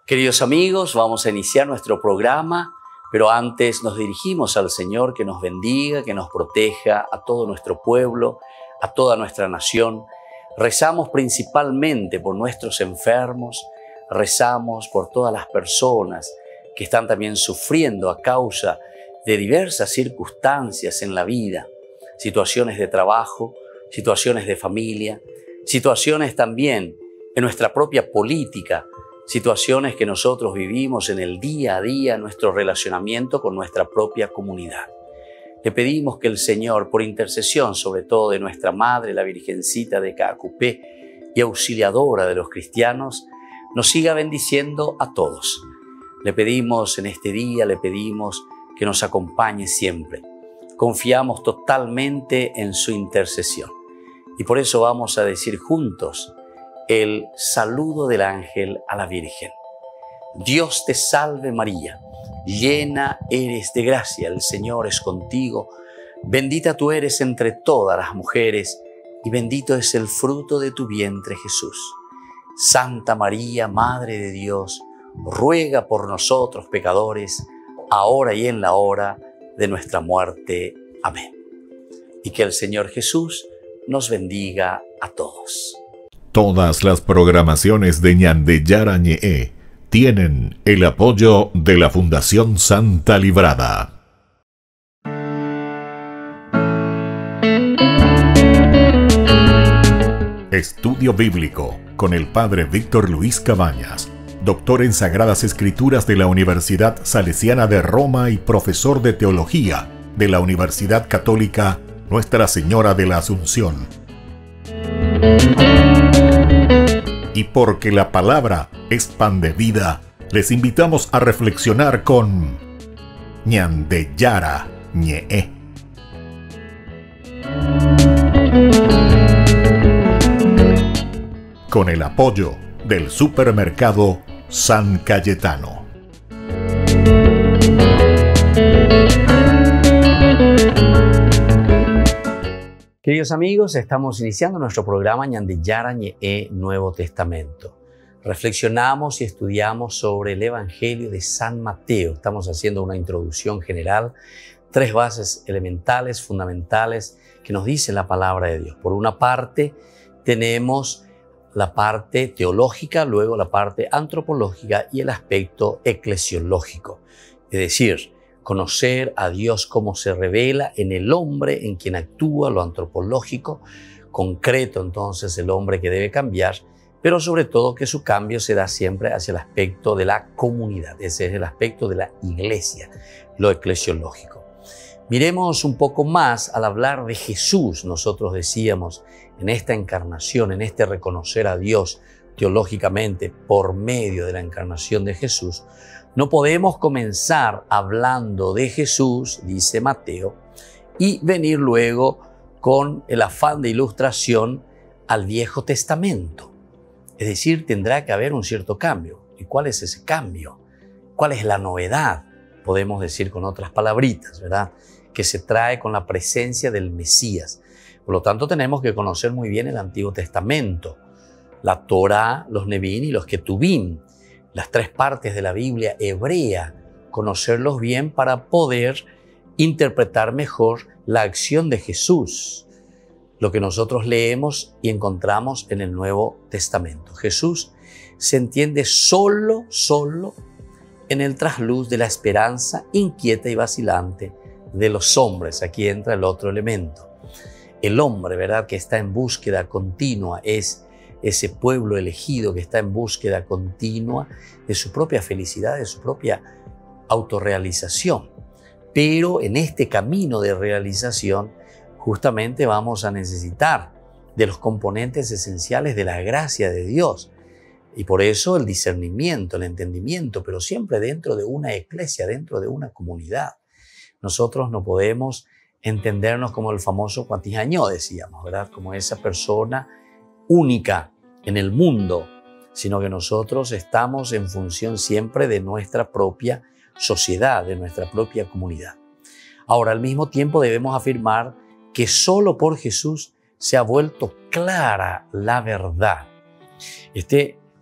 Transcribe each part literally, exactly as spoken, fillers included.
Queridos amigos, vamos a iniciar nuestro programa, pero antes nos dirigimos al Señor que nos bendiga, que nos proteja a todo nuestro pueblo, a toda nuestra nación. Rezamos principalmente por nuestros enfermos, rezamos por todas las personas que están también sufriendo a causa de diversas circunstancias en la vida, situaciones de trabajo, situaciones de familia, situaciones también en nuestra propia política, situaciones que nosotros vivimos en el día a día, nuestro relacionamiento con nuestra propia comunidad. Le pedimos que el Señor, por intercesión sobre todo de nuestra Madre, la Virgencita de Caacupé y auxiliadora de los cristianos, nos siga bendiciendo a todos. Le pedimos en este día, le pedimos que nos acompañe siempre. Confiamos totalmente en su intercesión. Y por eso vamos a decir juntos el saludo del ángel a la Virgen. Dios te salve María, llena eres de gracia, el Señor es contigo. Bendita tú eres entre todas las mujeres y bendito es el fruto de tu vientre Jesús. Santa María, Madre de Dios, ruega por nosotros pecadores, ahora y en la hora de nuestra muerte. Amén. Y que el Señor Jesús nos bendiga a todos. Todas las programaciones de Ñande Yara Ñe'e tienen el apoyo de la Fundación Santa Librada. Estudio Bíblico con el Padre Víctor Luis Cabañas, doctor en Sagradas Escrituras de la Universidad Salesiana de Roma y profesor de Teología de la Universidad Católica Nuestra Señora de la Asunción. Y porque la palabra es pan de vida, les invitamos a reflexionar con Ñande Yara Ñe'e. Con el apoyo del supermercado San Cayetano. Queridos amigos, estamos iniciando nuestro programa Ñande Yara Ñe'e Nuevo Testamento. Reflexionamos y estudiamos sobre el Evangelio de San Mateo. Estamos haciendo una introducción general, tres bases elementales, fundamentales, que nos dice la palabra de Dios. Por una parte, tenemos la parte teológica, luego la parte antropológica y el aspecto eclesiológico. Es decir, conocer a Dios cómo se revela en el hombre, en quien actúa, lo antropológico, concreto entonces el hombre que debe cambiar, pero sobre todo que su cambio se da siempre hacia el aspecto de la comunidad, ese es el aspecto de la iglesia, lo eclesiológico. Miremos un poco más al hablar de Jesús. Nosotros decíamos en esta encarnación, en este reconocer a Dios teológicamente por medio de la encarnación de Jesús, no podemos comenzar hablando de Jesús, dice Mateo, y venir luego con el afán de ilustración al Viejo Testamento. Es decir, tendrá que haber un cierto cambio. ¿Y cuál es ese cambio? ¿Cuál es la novedad? Podemos decir con otras palabritas, ¿verdad? Que se trae con la presencia del Mesías. Por lo tanto, tenemos que conocer muy bien el Antiguo Testamento, la Torá, los Nevi'im y los Ketubim, las tres partes de la Biblia hebrea, conocerlos bien para poder interpretar mejor la acción de Jesús, lo que nosotros leemos y encontramos en el Nuevo Testamento. Jesús se entiende solo, solo en el trasluz de la esperanza inquieta y vacilante de los hombres. Aquí entra el otro elemento. El hombre, ¿verdad?, que está en búsqueda continua, es ese pueblo elegido que está en búsqueda continua de su propia felicidad, de su propia autorrealización. Pero en este camino de realización justamente vamos a necesitar de los componentes esenciales de la gracia de Dios. Y por eso el discernimiento, el entendimiento, pero siempre dentro de una iglesia, dentro de una comunidad. Nosotros no podemos entendernos como el famoso Cuatijañó, decíamos, ¿verdad? Como esa persona única en el mundo, sino que nosotros estamos en función siempre de nuestra propia sociedad, de nuestra propia comunidad. Ahora, al mismo tiempo debemos afirmar que solo por Jesús se ha vuelto clara la verdad. Este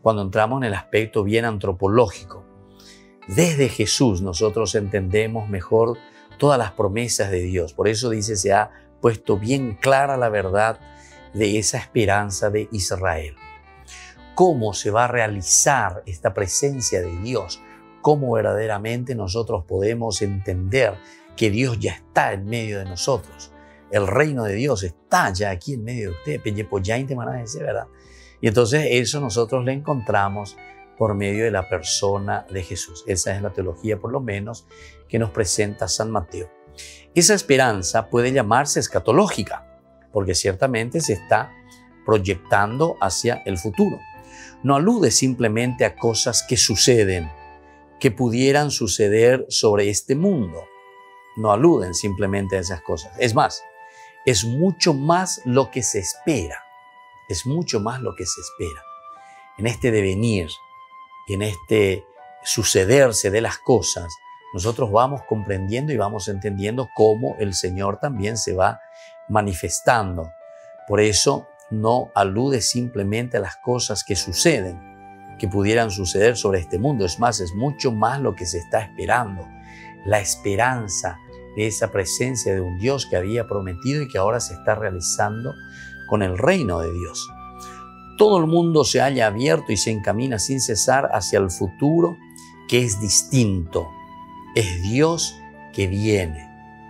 cuando entramos en el aspecto bien antropológico. Desde Jesús nosotros entendemos mejor todas las promesas de Dios. Por eso dice, se ha puesto bien clara la verdad de esa esperanza de Israel. ¿Cómo se va a realizar esta presencia de Dios? ¿Cómo verdaderamente nosotros podemos entender que Dios ya está en medio de nosotros? El reino de Dios está ya aquí en medio de usted. ¿Verdad? Y entonces eso nosotros le encontramos por medio de la persona de Jesús. Esa es la teología, por lo menos, que nos presenta San Mateo. Esa esperanza puede llamarse escatológica, porque ciertamente se está proyectando hacia el futuro. No alude simplemente a cosas que suceden, que pudieran suceder sobre este mundo. No aluden simplemente a esas cosas. Es más, es mucho más lo que se espera. Es mucho más lo que se espera. En este devenir y en este sucederse de las cosas, nosotros vamos comprendiendo y vamos entendiendo cómo el Señor también se va manifestando. Por eso no alude simplemente a las cosas que suceden, que pudieran suceder sobre este mundo. Es más, es mucho más lo que se está esperando. La esperanza de esa presencia de un Dios que había prometido y que ahora se está realizando con el reino de Dios. Todo el mundo se halla abierto y se encamina sin cesar hacia el futuro, que es distinto. Es Dios que viene.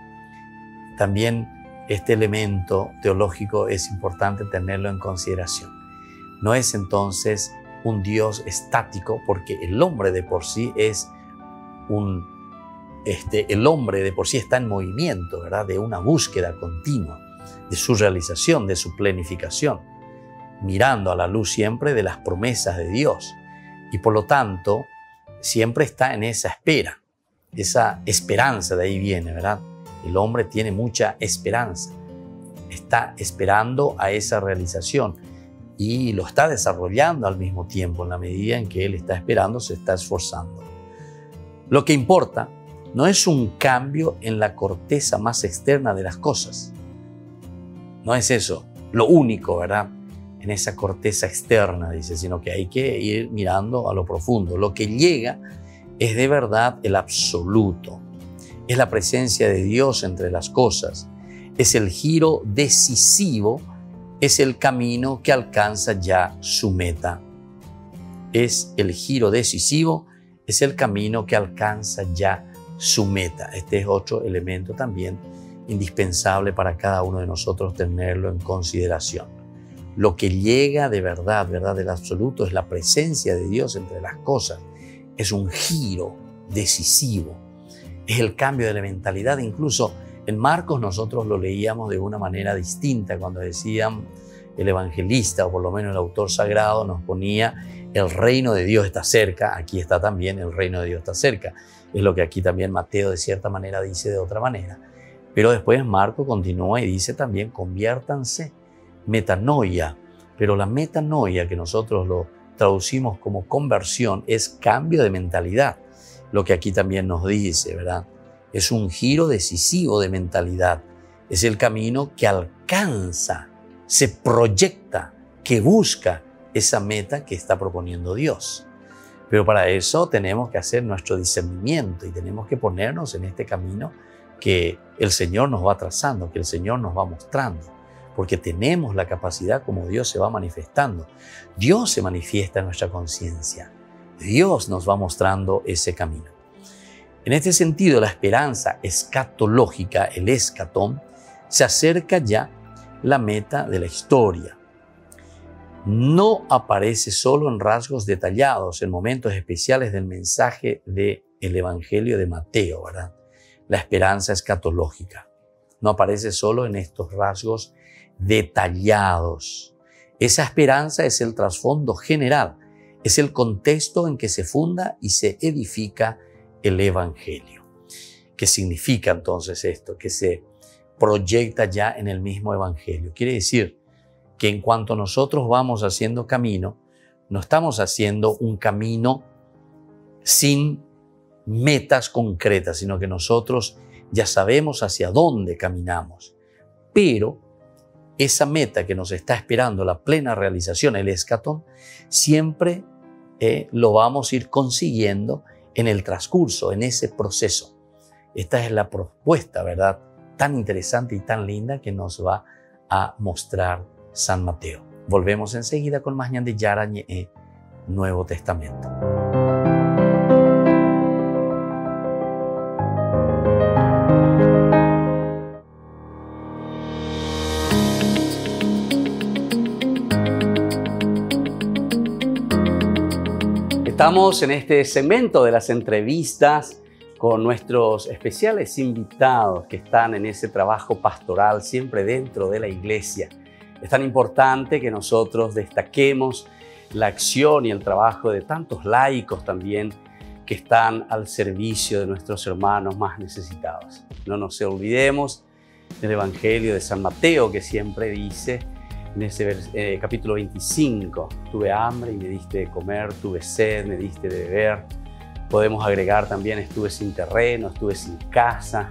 También este elemento teológico es importante tenerlo en consideración. No es entonces un Dios estático, porque el hombre de por sí es un, este, el hombre de por sí está en movimiento, ¿verdad? De una búsqueda continua, de su realización, de su plenificación, mirando a la luz siempre de las promesas de Dios. Y por lo tanto, siempre está en esa espera, esa esperanza, de ahí viene, ¿verdad? El hombre tiene mucha esperanza, está esperando a esa realización y lo está desarrollando al mismo tiempo. En la medida en que él está esperando, se está esforzando. Lo que importa no es un cambio en la corteza más externa de las cosas. No es eso lo único, ¿verdad? En esa corteza externa, dice, sino que hay que ir mirando a lo profundo. Lo que llega es de verdad el absoluto. Es la presencia de Dios entre las cosas. Es el giro decisivo, es el camino que alcanza ya su meta. Es el giro decisivo, es el camino que alcanza ya su meta. Este es otro elemento también indispensable para cada uno de nosotros tenerlo en consideración. Lo que llega de verdad, verdad del absoluto, es la presencia de Dios entre las cosas. Es un giro decisivo. Es el cambio de la mentalidad. Incluso en Marcos nosotros lo leíamos de una manera distinta cuando decían el evangelista, o por lo menos el autor sagrado, nos ponía el reino de Dios está cerca. Aquí está también el reino de Dios está cerca. Es lo que aquí también Mateo de cierta manera dice de otra manera. Pero después Marcos continúa y dice también conviértanse, metanoia. Pero la metanoia, que nosotros lo traducimos como conversión, es cambio de mentalidad. Lo que aquí también nos dice, ¿verdad? Es un giro decisivo de mentalidad. Es el camino que alcanza, se proyecta, que busca esa meta que está proponiendo Dios. Pero para eso tenemos que hacer nuestro discernimiento y tenemos que ponernos en este camino que el Señor nos va trazando, que el Señor nos va mostrando, porque tenemos la capacidad como Dios se va manifestando. Dios se manifiesta en nuestra conciencia. Dios nos va mostrando ese camino. En este sentido, la esperanza escatológica, el escatón, se acerca ya la meta de la historia. No aparece solo en rasgos detallados, en momentos especiales del mensaje del Evangelio de Mateo, ¿verdad? La esperanza escatológica no aparece solo en estos rasgos detallados. Esa esperanza es el trasfondo general, es el contexto en que se funda y se edifica el Evangelio. ¿Qué significa entonces esto? Que se proyecta ya en el mismo Evangelio. Quiere decir que en cuanto nosotros vamos haciendo camino, no estamos haciendo un camino sin metas concretas, sino que nosotros ya sabemos hacia dónde caminamos. Pero esa meta que nos está esperando, la plena realización, el escatón, siempre eh, lo vamos a ir consiguiendo en el transcurso, en ese proceso. Esta es la propuesta, ¿verdad?, tan interesante y tan linda que nos va a mostrar San Mateo. Volvemos enseguida con más Ñande Yara Ñe Nuevo Testamento. Estamos en este segmento de las entrevistas con nuestros especiales invitados que están en ese trabajo pastoral siempre dentro de la iglesia. Es tan importante que nosotros destaquemos la acción y el trabajo de tantos laicos también que están al servicio de nuestros hermanos más necesitados. No nos olvidemos del Evangelio de San Mateo, que siempre dice en ese eh, capítulo veinticinco, tuve hambre y me diste de comer, tuve sed, me diste de beber. Podemos agregar también, estuve sin terreno, estuve sin casa,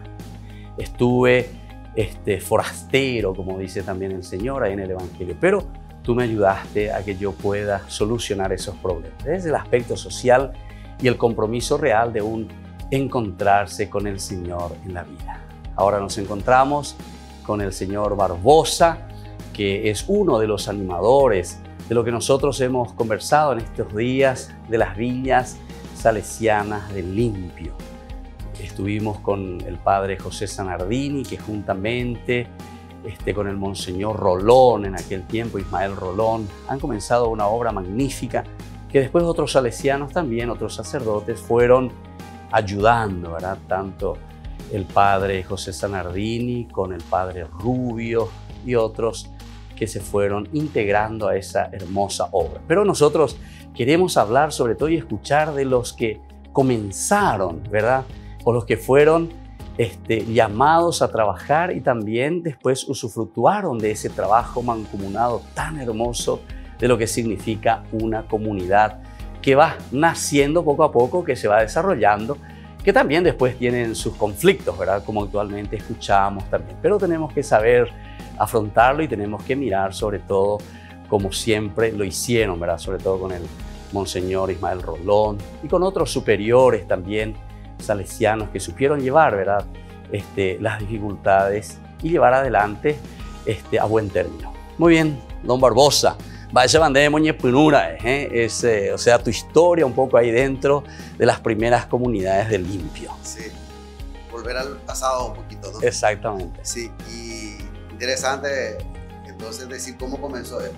estuve este, forastero, como dice también el Señor ahí en el Evangelio. Pero tú me ayudaste a que yo pueda solucionar esos problemas. Desde el aspecto social y el compromiso real de un encontrarse con el Señor en la vida. Ahora nos encontramos con el señor Barbosa, que es uno de los animadores de lo que nosotros hemos conversado en estos días de las villas salesianas del Limpio. Estuvimos con el padre José Zanardini, que juntamente este, con el monseñor Rolón, en aquel tiempo Ismael Rolón, han comenzado una obra magnífica que después otros salesianos también, otros sacerdotes, fueron ayudando, ¿verdad? Tanto el padre José Zanardini con el padre Rubio y otros que se fueron integrando a esa hermosa obra. Pero nosotros queremos hablar sobre todo y escuchar de los que comenzaron, ¿verdad? O los que fueron este, llamados a trabajar y también después usufructuaron de ese trabajo mancomunado tan hermoso de lo que significa una comunidad que va naciendo poco a poco, que se va desarrollando, que también después tienen sus conflictos, ¿verdad? Como actualmente escuchamos también. Pero tenemos que saber afrontarlo y tenemos que mirar sobre todo como siempre lo hicieron, ¿verdad? Sobre todo con el monseñor Ismael Rolón y con otros superiores también salesianos que supieron llevar, ¿verdad? Este, las dificultades y llevar adelante este, a buen término. Muy bien, don Barbosa, vaya bandera de Punura, ¿eh? Es, eh, o sea, tu historia un poco ahí dentro de las primeras comunidades del Limpio. Sí, volver al pasado un poquito, ¿no? Exactamente. Sí, y interesante entonces decir cómo comenzó esto.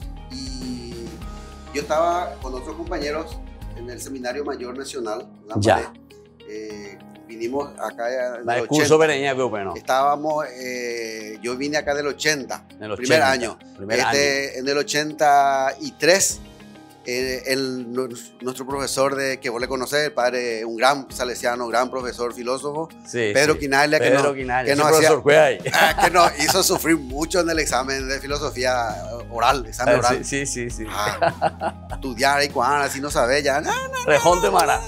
Y yo estaba con otros compañeros en el Seminario Mayor Nacional, en la ya. Eh, vinimos acá en la el curso ochenta. Bueno. Estábamos, eh, yo vine acá del ochenta, en el primer ochenta, año. Primer este, año. En el ochenta y tres, eh, el, nuestro profesor de, que vos le conocés, el padre, un gran salesiano, gran profesor, filósofo, sí, Pedro sí. Quinaglia, que, Pedro no, Quinaglia, que, nos profesor hacía, ah, que nos hizo sufrir mucho en el examen de filosofía oral, examen ah, oral. Sí, sí, sí. sí. Ah, estudiar y cuando así no sabes ya. No, no, Rejonte Mara.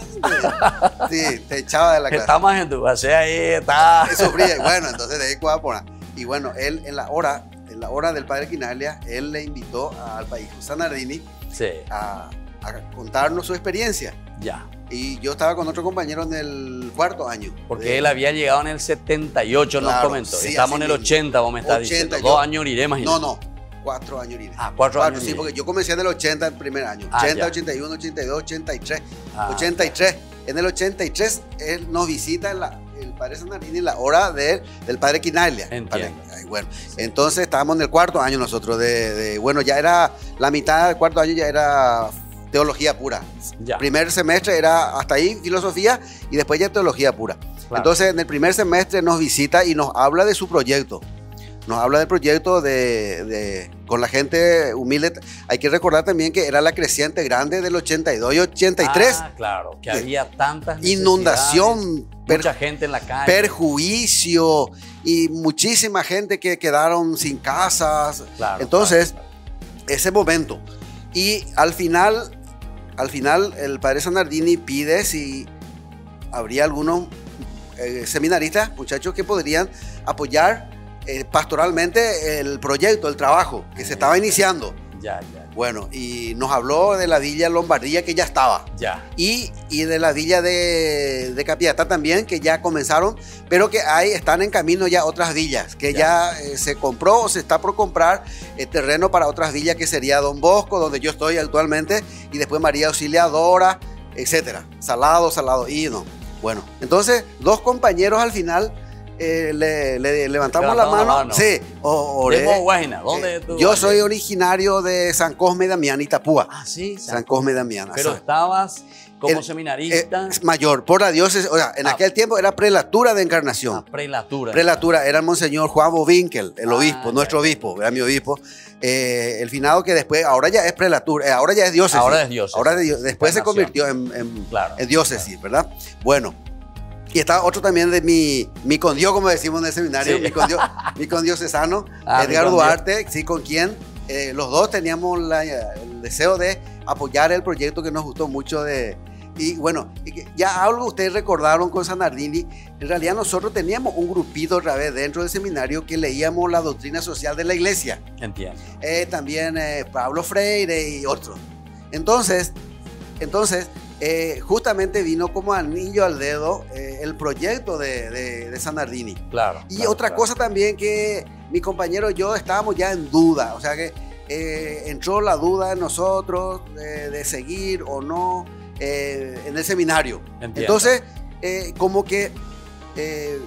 Sí, te echaba de la clase. Está más en tu base ahí, está. Sufría, y bueno, entonces de ahí cuadra por ahí. Y bueno, él en la hora, en la hora del padre Quinaglia, él le invitó al país Zanardini sí. a, a contarnos su experiencia. Ya. Y yo estaba con otro compañero en el cuarto año. Porque de, él había llegado en el setenta y ocho, claro, nos comentó. sí, Estamos en el mismo. ochenta, vos me estás ochenta, diciendo. yo, Dos años iré, imagínate. No, no, cuatro años iré. Ah, cuatro, cuatro años. Sí, porque yo comencé en el ochenta, el primer año. Ah, ochenta, ya. ochenta y uno, ochenta y dos, ochenta y tres. Ah, ochenta y tres. En el ochenta y tres, él nos visita en la, el padre Zanardini en la hora de, del padre Quinaglia. Entiendo. Padre, ay, bueno, sí. Entonces estábamos en el cuarto año nosotros. De, de, bueno, ya era la mitad del cuarto año, ya era teología pura. Ya. Primer semestre era hasta ahí filosofía y después ya teología pura. Claro. Entonces en el primer semestre nos visita y nos habla de su proyecto. Nos habla del proyecto de, de, con la gente humilde. Hay que recordar también que era la creciente grande del ochenta y dos y ochenta y tres. Ah, claro, que había tantas inundación, mucha gente en la calle. Perjuicio y muchísima gente que quedaron sin casas. Claro, Entonces, claro, claro. ese momento. Y al final, al final el padre Zanardini pide si habría algunos eh, seminaristas, muchachos que podrían apoyar Eh, pastoralmente el proyecto, el trabajo que se estaba iniciando. Ya, ya. Bueno, y nos habló de la Villa Lombardía que ya estaba. Ya. Y, y de la Villa de, de Capiatá también, que ya comenzaron, pero que ahí están en camino ya otras villas, que ya, ya eh, se compró o se está por comprar eh, terreno para otras villas, que sería Don Bosco, donde yo estoy actualmente, y después María Auxiliadora, etcétera. Salado, Salado, y no. Bueno, entonces, dos compañeros al final eh, le, le levantamos la mano. la mano. Sí, oré. ¿De Guajina? ¿Dónde eh, tú? Yo soy originario de San Cosme y Damián, Itapúa. Ah, sí. San, San Cosme y Damián. Pero estabas como el, seminarista. Eh, mayor, por la diócesis. O sea, en ah, aquel tiempo era prelatura de Encarnación. Ah, prelatura. Prelatura. Era el monseñor Juan Bovinkel, el ah, obispo, nuestro obispo, era mi obispo. Eh, el finado que después, ahora ya es prelatura, eh, ahora ya es diócesis. Ahora es diócesis. Ahora de, después se convirtió en, en, claro, en diócesis, claro. ¿verdad? Bueno. Y está otro también de mi, mi condio, como decimos en el seminario, sí. mi, condio, mi condiocesano, ah, Edgar Duarte, sí, con quien eh, los dos teníamos la, el deseo de apoyar el proyecto que nos gustó mucho de... Y bueno, ya algo ustedes recordaron con Sanardini, en realidad nosotros teníamos un grupito otra vez dentro del seminario que leíamos la doctrina social de la iglesia. Entiendo. Eh, también eh, Pablo Freire y otros. Entonces, entonces... Eh, justamente vino como anillo al dedo eh, el proyecto de, de, de Sanardini. Claro. Y claro, otra claro. cosa también que mi compañero y yo estábamos ya en duda, o sea que eh, entró la duda en nosotros eh, de seguir o no eh, en el seminario. Entiendo. Entonces, eh, como que... Eh,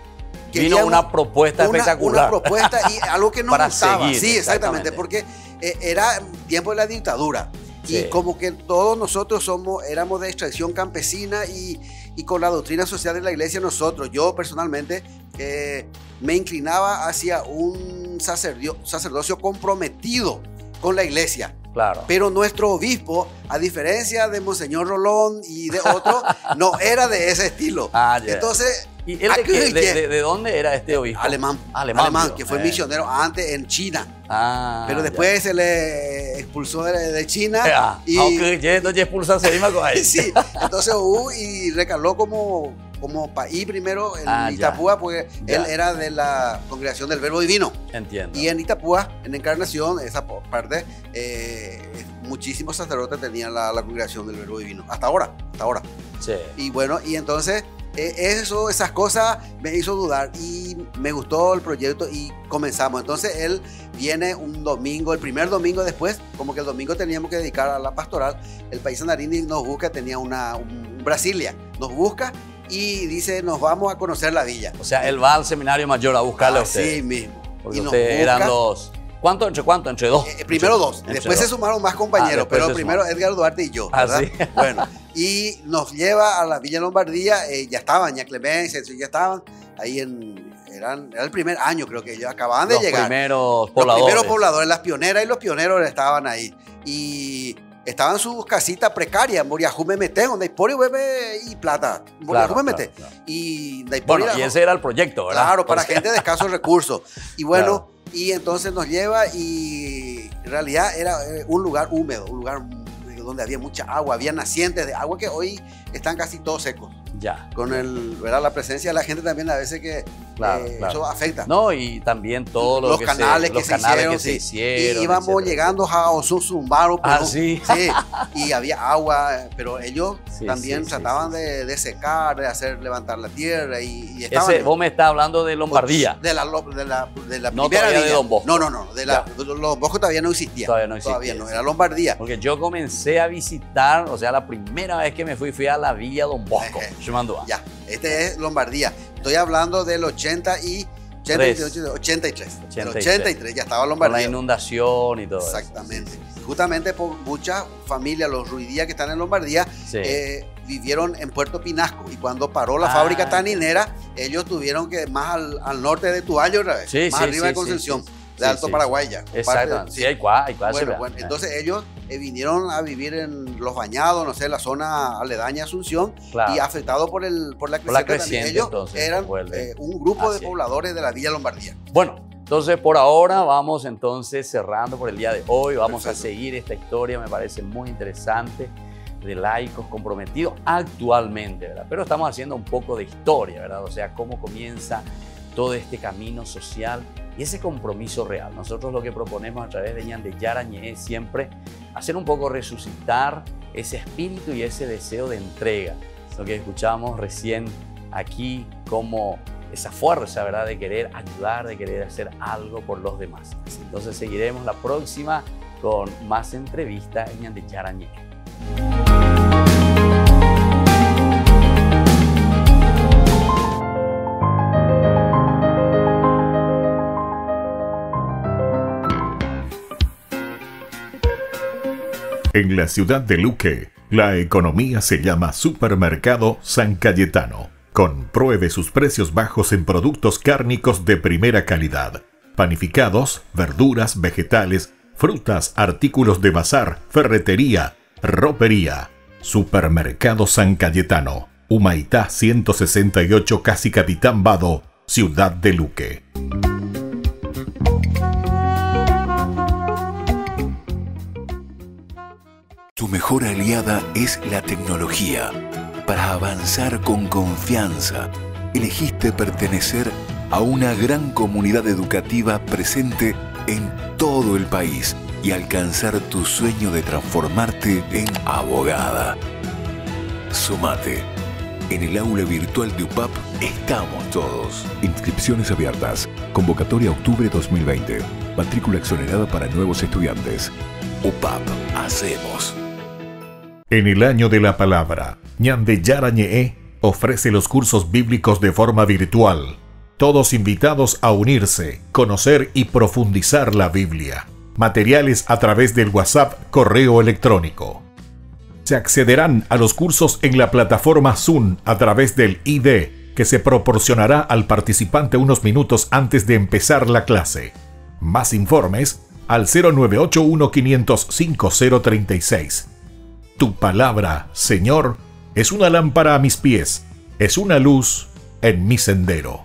vino una propuesta una, espectacular. Una propuesta y algo que nos Para gustaba. seguir, sí, exactamente, exactamente porque eh, era tiempo de la dictadura. Sí. Y como que todos nosotros somos, éramos de extracción campesina y, y con la doctrina social de la iglesia nosotros, yo personalmente eh, me inclinaba hacia un sacerdocio, sacerdocio comprometido con la iglesia. Claro. Pero nuestro obispo, a diferencia de Monseñor Rolón y de otros, no era de ese estilo. Ah, yeah. Entonces... ¿Y él de, qué, de, de, de dónde era este obispo? Alemán. Alemán, alemán que fue eh. misionero antes en China. Ah, pero después ya. se le expulsó de, de China. Yeah. Y, aunque ya no expulsarse con ahí. Sí, entonces uh, y recaló como, como país primero en ah, Itapúa, ya. porque ya. él era de la congregación del Verbo Divino. Entiendo. Y en Itapúa, en Encarnación, esa parte, eh, muchísimos sacerdotes tenían la, la congregación del Verbo Divino. Hasta ahora, hasta ahora. Sí. Y bueno, y entonces... Eso, esas cosas me hizo dudar y me gustó el proyecto y comenzamos. Entonces él viene un domingo, el primer domingo después, como que el domingo teníamos que dedicar a la pastoral. El país Sanardini nos busca, tenía una, un, un Brasilia, nos busca y dice, nos vamos a conocer la villa. O sea, él va al seminario mayor a buscarle a ustedes. Sí mismo. Porque ustedes eran los... ¿Cuánto? ¿Entre cuánto? ¿Entre dos? Eh, primero entre, dos. Entre después dos. se sumaron más compañeros, ah, pero primero Edgar Duarte y yo. ¿verdad? Ah, ¿sí? Bueno, y nos lleva a la Villa Lombardía. Eh, ya estaban, ya Clemencia, ya estaban ahí en... Eran, era el primer año, creo que ellos acababan de los llegar. Primeros pobladores. Los primeros pobladores, las pioneras y los pioneros estaban ahí. Y estaban sus casitas precarias, Moriajume Mete, donde hay pori, bebé y plata. Moriajume Mete. Claro, claro. Y, bueno, y ese era el proyecto, ¿verdad? Claro, para Porque... gente de escasos recursos. Y bueno, claro. y entonces nos lleva y en realidad era un lugar húmedo, un lugar donde había mucha agua, había nacientes de agua que hoy están casi todos secos. Ya. Con el, ¿verdad? La presencia de la gente también a veces que claro, eh, claro. eso afecta. No, y también todos los que canales, se, que, los se canales hicieron, que se sí. hicieron. Y íbamos etcétera. llegando a Osuzumbaro. Ah, sí. Sí, y había agua, pero ellos sí, también sí, trataban sí, sí. De, de secar, de hacer levantar la tierra y, y estaban... Ese, vos me estás hablando de Lombardía. De la, de la, de la no primera todavía villa. de Don Bosco. No, no, no, de la, de los Bosco todavía no existía. Todavía no existía. Todavía no, era Lombardía. Porque yo comencé a visitar, o sea, la primera vez que me fui, fui a la Villa Don Bosco, Chumandúa. Ya, este es Lombardía. Estoy hablando del ochenta y ochenta y tres. ochenta y tres. Del ochenta y tres ya estaba Lombardía. Con la inundación y todo Exactamente. eso. Sí, sí. Justamente por muchas familias, los Ruidías que están en Lombardía, sí. eh, vivieron en Puerto Pinasco. Y cuando paró la ah. fábrica taninera, ellos tuvieron que más al, al norte de Tuayo otra vez, sí, más sí, arriba sí, de Concepción. Sí, sí. De Alto sí, Paraguay ya. Exacto. Sí, hay cuá, hay cuá. Bueno, bueno, entonces ellos eh, vinieron a vivir en Los Bañados, no sé, la zona aledaña a Asunción, claro. y afectados por, el, por la por la creciente. Ellos entonces, eran eh, un grupo Así de pobladores es. de la Villa Lombardía. Bueno, entonces por ahora vamos entonces cerrando por el día de hoy. Vamos Perfecto. a seguir esta historia, me parece muy interesante, de laicos comprometidos actualmente, ¿verdad? Pero estamos haciendo un poco de historia, ¿verdad? O sea, cómo comienza todo este camino social y ese compromiso real. Nosotros lo que proponemos a través de Ñande Yara Ñe es siempre hacer un poco resucitar ese espíritu y ese deseo de entrega. Lo que escuchamos recién aquí, como esa fuerza, ¿verdad?, de querer ayudar, de querer hacer algo por los demás. Entonces seguiremos la próxima con más entrevistas en Ñande Yara Ñe. En la ciudad de Luque, la economía se llama Supermercado San Cayetano. Compruebe sus precios bajos en productos cárnicos de primera calidad. Panificados, verduras, vegetales, frutas, artículos de bazar, ferretería, ropería. Supermercado San Cayetano. Humaitá ciento sesenta y ocho, Casi Capitán Vado, ciudad de Luque. Tu mejor aliada es la tecnología. Para avanzar con confianza, elegiste pertenecer a una gran comunidad educativa presente en todo el país y alcanzar tu sueño de transformarte en abogada. Sumate. En el aula virtual de U P A P estamos todos. Inscripciones abiertas. Convocatoria octubre dos mil veinte. Matrícula exonerada para nuevos estudiantes. U P A P. Hacemos. En el año de la palabra, Ñande Yara Ñe ofrece los cursos bíblicos de forma virtual. Todos invitados a unirse, conocer y profundizar la Biblia. Materiales a través del WhatsApp, correo electrónico. Se accederán a los cursos en la plataforma Zoom a través del I D, que se proporcionará al participante unos minutos antes de empezar la clase. Más informes al cero nueve ocho uno, cinco cero cinco cero tres seis. Tu palabra, Señor, es una lámpara a mis pies, es una luz en mi sendero.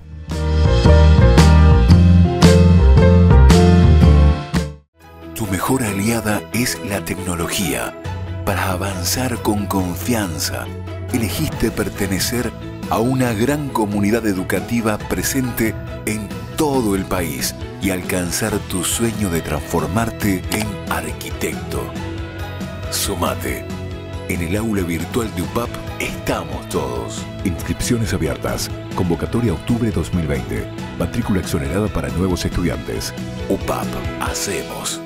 Tu mejor aliada es la tecnología. Para avanzar con confianza, elegiste pertenecer a una gran comunidad educativa presente en todo el país y alcanzar tu sueño de transformarte en arquitecto. Sumate. En el aula virtual de U P A P estamos todos. Inscripciones abiertas. Convocatoria octubre dos mil veinte. Matrícula exonerada para nuevos estudiantes. U P A P. Hacemos.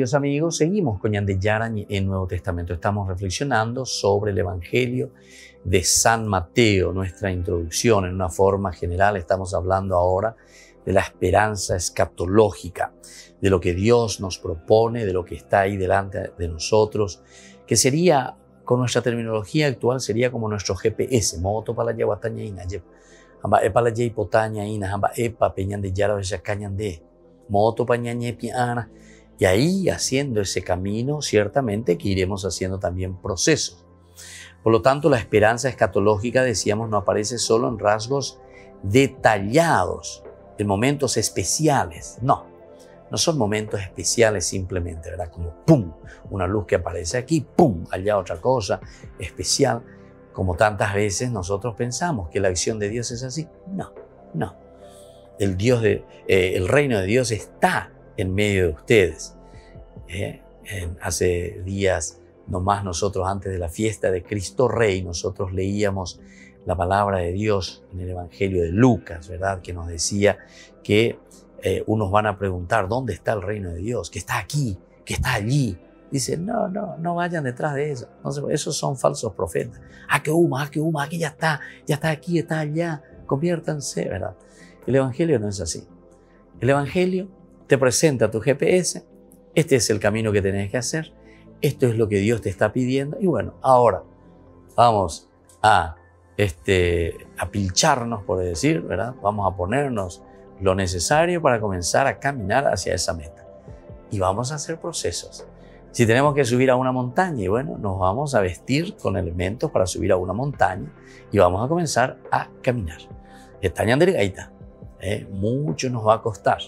Queridos amigos, seguimos con Ñande Yarañe en Nuevo Testamento. Estamos reflexionando sobre el Evangelio de San Mateo. Nuestra introducción, en una forma general, estamos hablando ahora de la esperanza escatológica, de lo que Dios nos propone, de lo que está ahí delante de nosotros, que sería, con nuestra terminología actual, sería como nuestro G P S. Moto para la yaguataña ina, amba epa la yayipotaña ina, amba epa peñande yara besacañande, moto pañañe piana. Y ahí, haciendo ese camino, ciertamente que iremos haciendo también procesos. Por lo tanto, la esperanza escatológica, decíamos, no aparece solo en rasgos detallados, en momentos especiales. No, no son momentos especiales simplemente, ¿verdad? Como ¡pum! Una luz que aparece aquí, ¡pum! Allá otra cosa especial. Como tantas veces nosotros pensamos que la acción de Dios es así. No, no. El, Dios de, eh, el reino de Dios está en medio de ustedes. Eh, en, hace días nomás nosotros, antes de la fiesta de Cristo Rey, nosotros leíamos la palabra de Dios en el Evangelio de Lucas, ¿verdad? Que nos decía que eh, unos van a preguntar, ¿dónde está el reino de Dios? Que está aquí, que está allí. Dice, no, no, no vayan detrás de eso. Entonces, esos son falsos profetas. Ah, que huma, ah, que huma, aquí ya está, ya está aquí, está allá. Conviértanse, ¿verdad? El Evangelio no es así. El Evangelio te presenta tu G P S, este es el camino que tenés que hacer, esto es lo que Dios te está pidiendo, y bueno, ahora vamos a, este, a pilcharnos, por decir, ¿verdad? Vamos a ponernos lo necesario para comenzar a caminar hacia esa meta. Y vamos a hacer procesos. Si tenemos que subir a una montaña, y bueno, nos vamos a vestir con elementos para subir a una montaña y vamos a comenzar a caminar. Está Ñande Gaita, ¿eh? Mucho nos va a costar.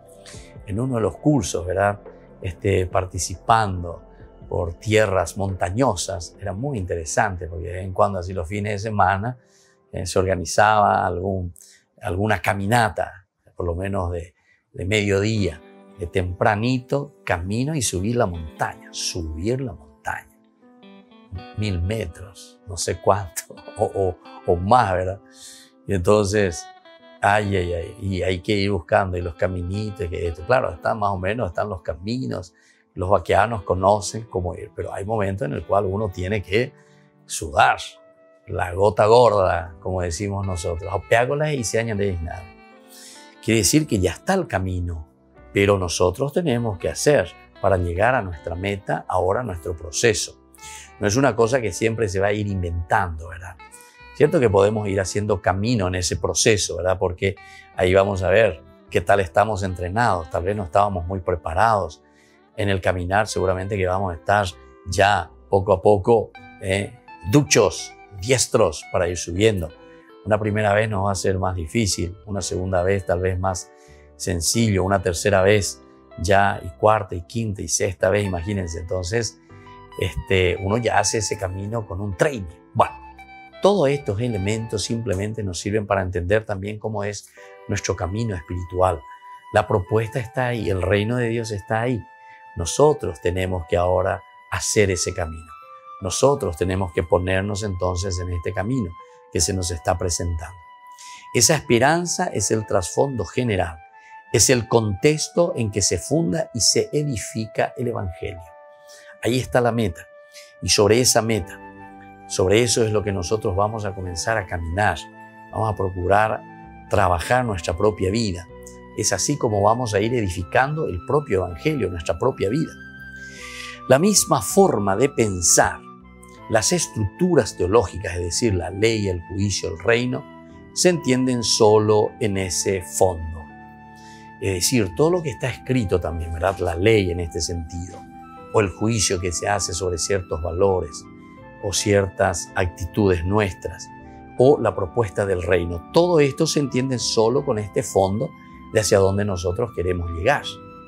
En uno de los cursos, ¿verdad? Este, participando por tierras montañosas, era muy interesante porque de vez en cuando, así los fines de semana, eh, se organizaba algún, alguna caminata, por lo menos de, de mediodía, de tempranito, camino y subir la montaña, subir la montaña, mil metros, no sé cuánto, o, o, o más, ¿verdad? Y entonces, ay, ay, ay, y hay que ir buscando, y los caminitos, que esto, claro, están más o menos, están los caminos, los vaqueanos conocen cómo ir, pero hay momentos en el cual uno tiene que sudar, la gota gorda, como decimos nosotros, opeágolas y se añade nada. Quiere decir que ya está el camino, pero nosotros tenemos que hacer para llegar a nuestra meta, ahora nuestro proceso. No es una cosa que siempre se va a ir inventando, ¿verdad? Cierto que podemos ir haciendo camino en ese proceso, ¿verdad? Porque ahí vamos a ver qué tal estamos entrenados. Tal vez no estábamos muy preparados en el caminar. Seguramente que vamos a estar ya poco a poco eh, duchos, diestros para ir subiendo. Una primera vez nos va a ser más difícil, una segunda vez tal vez más sencillo, una tercera vez ya, y cuarta y quinta y sexta vez, imagínense. Entonces, este, uno ya hace ese camino con un training. Bueno, todos estos elementos simplemente nos sirven para entender también cómo es nuestro camino espiritual. La propuesta está ahí, el reino de Dios está ahí. Nosotros tenemos que ahora hacer ese camino. Nosotros tenemos que ponernos entonces en este camino que se nos está presentando. Esa esperanza es el trasfondo general, es el contexto en que se funda y se edifica el Evangelio. Ahí está la meta, y sobre esa meta, sobre eso es lo que nosotros vamos a comenzar a caminar. Vamos a procurar trabajar nuestra propia vida. Es así como vamos a ir edificando el propio Evangelio, nuestra propia vida. La misma forma de pensar, las estructuras teológicas, es decir, la ley, el juicio, el reino, se entienden solo en ese fondo. Es decir, todo lo que está escrito también, ¿verdad? La ley en este sentido, o el juicio que se hace sobre ciertos valores, o ciertas actitudes nuestras, o la propuesta del reino. Todo esto se entiende solo con este fondo de hacia dónde nosotros queremos llegar.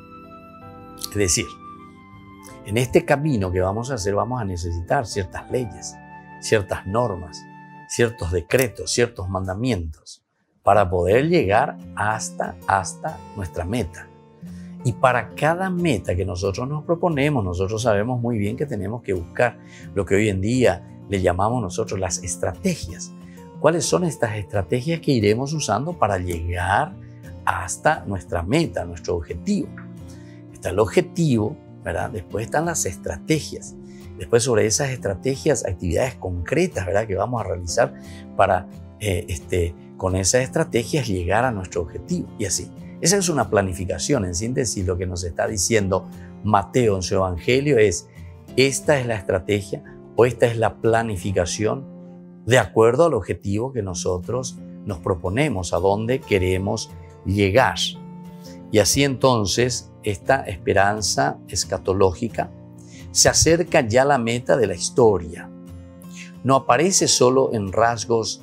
Es decir, en este camino que vamos a hacer vamos a necesitar ciertas leyes, ciertas normas, ciertos decretos, ciertos mandamientos para poder llegar hasta, hasta nuestra meta. Y para cada meta que nosotros nos proponemos, nosotros sabemos muy bien que tenemos que buscar lo que hoy en día le llamamos nosotros las estrategias. ¿Cuáles son estas estrategias que iremos usando para llegar hasta nuestra meta, nuestro objetivo? Está el objetivo, ¿verdad? Después están las estrategias. Después sobre esas estrategias, actividades concretas, ¿verdad? Que vamos a realizar para, eh, este, con esas estrategias, llegar a nuestro objetivo. Y así. Esa es una planificación. En síntesis, lo que nos está diciendo Mateo en su Evangelio es, esta es la estrategia o esta es la planificación de acuerdo al objetivo que nosotros nos proponemos, a dónde queremos llegar. Y así entonces, esta esperanza escatológica se acerca ya a la meta de la historia. No aparece solo en rasgos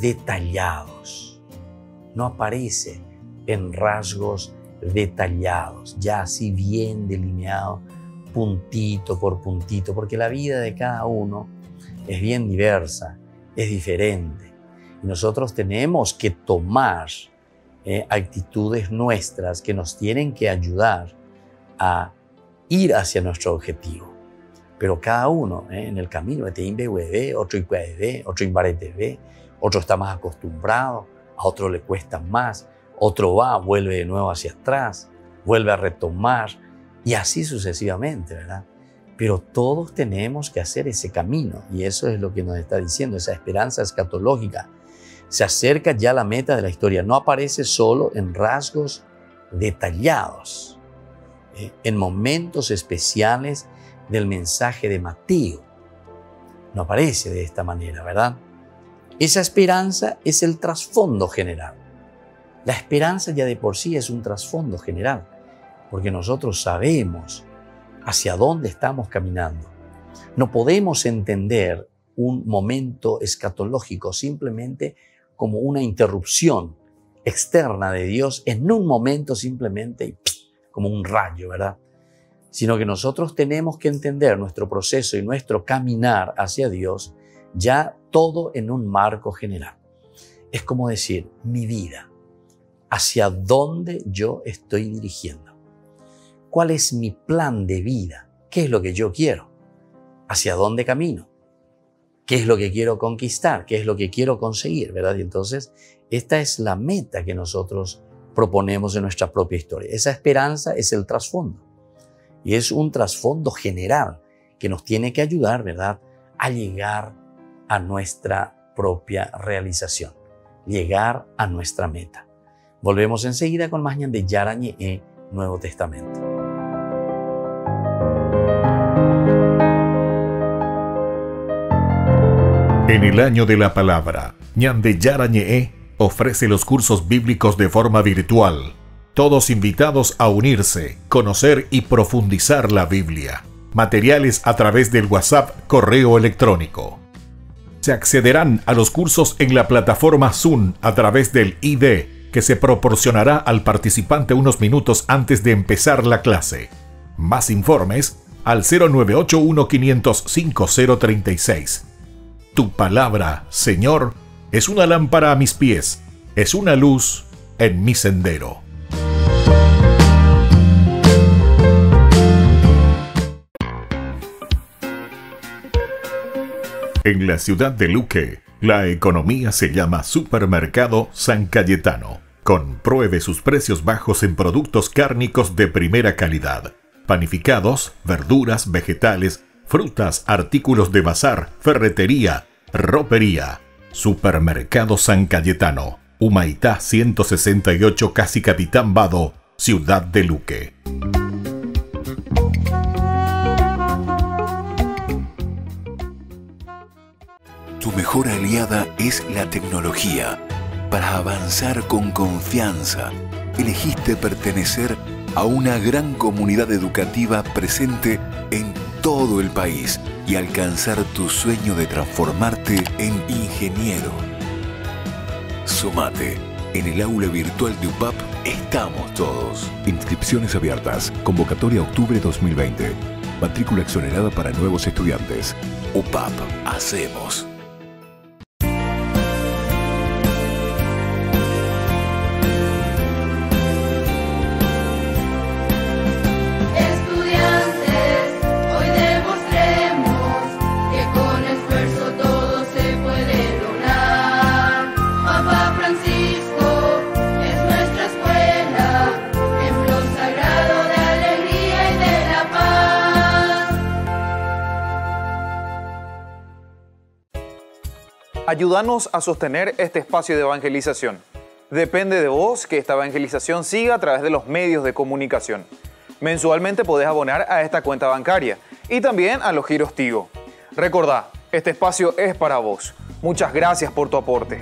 detallados, no aparece en rasgos detallados, ya así bien delineado, puntito por puntito, porque la vida de cada uno es bien diversa, es diferente. Y nosotros tenemos que tomar eh, actitudes nuestras que nos tienen que ayudar a ir hacia nuestro objetivo. Pero cada uno eh, en el camino, otro otro otro está más acostumbrado, a otro le cuesta más, otro va, vuelve de nuevo hacia atrás, vuelve a retomar y así sucesivamente, ¿verdad? Pero todos tenemos que hacer ese camino y eso es lo que nos está diciendo, esa esperanza escatológica. Se acerca ya a la meta de la historia, no aparece solo en rasgos detallados, eh, en momentos especiales del mensaje de Mateo. No aparece de esta manera, ¿verdad? Esa esperanza es el trasfondo general. La esperanza ya de por sí es un trasfondo general, porque nosotros sabemos hacia dónde estamos caminando. No podemos entender un momento escatológico simplemente como una interrupción externa de Dios en un momento simplemente como un rayo, ¿verdad? Sino que nosotros tenemos que entender nuestro proceso y nuestro caminar hacia Dios ya todo en un marco general. Es como decir, mi vida, hacia dónde yo estoy dirigiendo. ¿Cuál es mi plan de vida? ¿Qué es lo que yo quiero? ¿Hacia dónde camino? ¿Qué es lo que quiero conquistar? ¿Qué es lo que quiero conseguir? ¿Verdad? Y entonces, esta es la meta que nosotros proponemos en nuestra propia historia. Esa esperanza es el trasfondo. Y es un trasfondo general que nos tiene que ayudar, ¿verdad?, a llegar a nuestra propia realización, llegar a nuestra meta. Volvemos enseguida con más Ñande Yarañe Nuevo Testamento. En el año de la palabra, Ñande Yarañe ofrece los cursos bíblicos de forma virtual. Todos invitados a unirse, conocer y profundizar la Biblia. Materiales a través del WhatsApp, correo electrónico. Se accederán a los cursos en la plataforma Zoom a través del I D que se proporcionará al participante unos minutos antes de empezar la clase. Más informes al cero nueve ocho uno cinco cero cinco cero tres seis. Tu palabra, Señor, es una lámpara a mis pies, es una luz en mi sendero. En la ciudad de Luque, la economía se llama Supermercado San Cayetano. Compruebe sus precios bajos en productos cárnicos de primera calidad. Panificados, verduras, vegetales, frutas, artículos de bazar, ferretería, ropería. Supermercado San Cayetano, Humaitá ciento sesenta y ocho, Casi Capitán Vado, ciudad de Luque. Tu mejor aliada es la tecnología. Para avanzar con confianza, elegiste pertenecer a una gran comunidad educativa presente en todo el país y alcanzar tu sueño de transformarte en ingeniero. Sumate. En el aula virtual de U P A P estamos todos. Inscripciones abiertas. Convocatoria octubre dos mil veinte. Matrícula exonerada para nuevos estudiantes. U P A P. Hacemos. Sagrado de alegría y de la paz. Ayúdanos a sostener este espacio de evangelización. Depende de vos que esta evangelización siga a través de los medios de comunicación. Mensualmente podés abonar a esta cuenta bancaria y también a los giros Tigo. Recordá, este espacio es para vos. Muchas gracias por tu aporte.